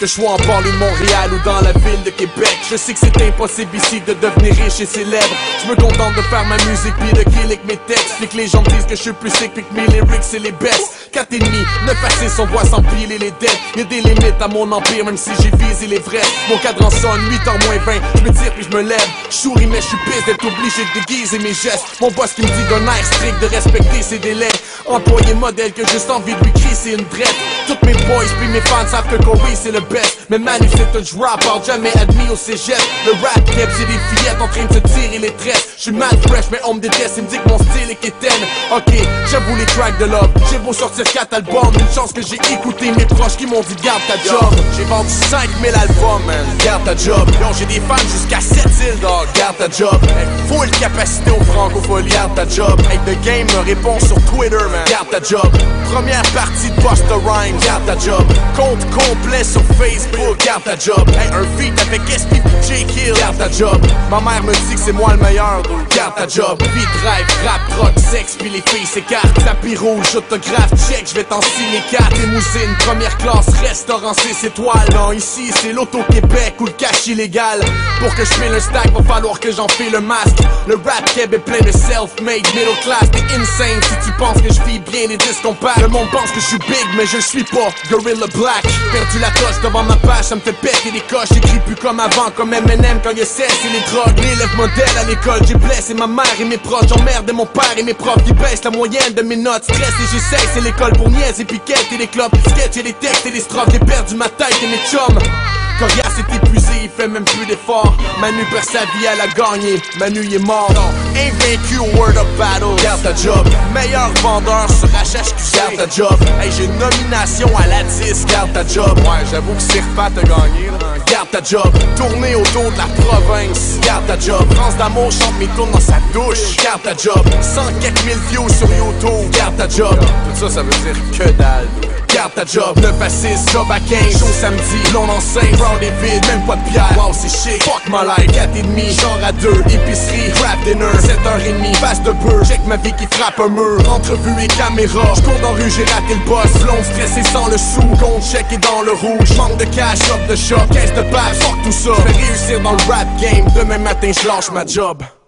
Que je sois en banlieue de Montréal ou dans la ville de Québec, je sais que c'est impossible ici de devenir riche et célèbre. Je me contente de faire ma musique pis de kill avec mes textes. Puis que les gens me disent que je suis plus sick pis que mes lyrics c'est les best. 4,5, 9 à 6, on voit s'empiler les dettes. Y'a des limites à mon empire même si j'ai visé les vrais. Mon cadran sonne 8h moins 20, je me tire puis je me lève. Je souris mais je suis pisse d'être obligé de déguiser mes gestes. Mon boss qui me dit d'un air strict de respecter ses délais. Employé modèle que juste envie de lui crier c'est une drette. Toutes mes boys puis mes fans savent que Corey c'est le best. Mais Manu c'est un drop-out, jamais admis au cégep. Le rap cap c'est des fillettes en train de se tirer les tresses. Je suis mad fresh mais on me déteste, il me dit que mon style est quétaine. Ok, j'avoue les tracks de love, j'ai beau sortir 4 albums. Une chance que j'ai écouté mes proches qui m'ont dit garde ta job. J'ai vendu 5000 albums man, garde ta job. Yo j'ai des fans jusqu'à 7 îles dog, garde ta job. Full capacité au francophonie, garde ta job. Hey, The Game me répond sur Twitter man, garde ta job. Première partie de Busta Rhymes, garde ta job. Compte complet sur Facebook, garde ta job. Hey, un feat avec SP J Kill, garde ta job. Ma mère me dit que c'est moi le meilleur, donc garde ta job. Beat, drive, rap, rock, sexe, puis les filles s'écartent. Tapis rouge, autographe, check, je vais t'en signer 4. Limousine, première classe, restaurant 6 étoiles. Non, ici c'est l'Auto-Québec ou le cash illégal. Pour que je file un stack, va falloir que j'en file le masque. Le rap keb est plein de self-made, middle class. T'es insane si tu penses que je vis bien les disques qu'on passe. Le monde pense que je suis big, mais je le suis pas. Gorilla Black, perdu la coche devant ma page, ça me fait péter les coches. J'écris plus comme avant, comme M&M quand il cesse et les drogues. L'élève modèle à l'école, j'ai blessé ma mère et mes proches. J'emmerde mon père et mes profs qui baissent la moyenne de mes notes. Stress et j'essaie, c'est l'école pour niaiser et piquettes et les clubs. Sketch et les textes et les strophes, j'ai perdu ma tête et mes chums. Corias est épuisé, il fait même plus d'efforts. Manu perd sa vie, elle a gagné. Manu il est mort. Invaincu au Word of Battle, garde ta job. Meilleur vendeur sur HHQC, garde ta job. Hey, j'ai une nomination à la 10, garde ta job. Ouais, j'avoue que Sirpat a gagné là. Garde ta job. Tourner autour de la province, garde ta job. France d'amour chante mes tours dans sa douche, garde ta job. 104 000 views sur YouTube, garde ta job. Tout ça, ça veut dire que dalle. Garde ta job, 9 à 6, job à 15. Show samedi, l'on enceinte, round est vide, même pas de pierre. Wow c'est chic, fuck my life, 4,5, genre à 2. Épicerie, rap dinner, 7h30, face de beurre. Check ma vie qui frappe un mur, entrevue et caméra. J'cours dans rue, j'ai raté le boss. Blonde stressé sans le sou, compte check et dans le rouge. Manque de cash, shop de shop, caisse de passe, fuck tout ça. J'vais réussir dans le rap game, demain matin j'lâche ma job.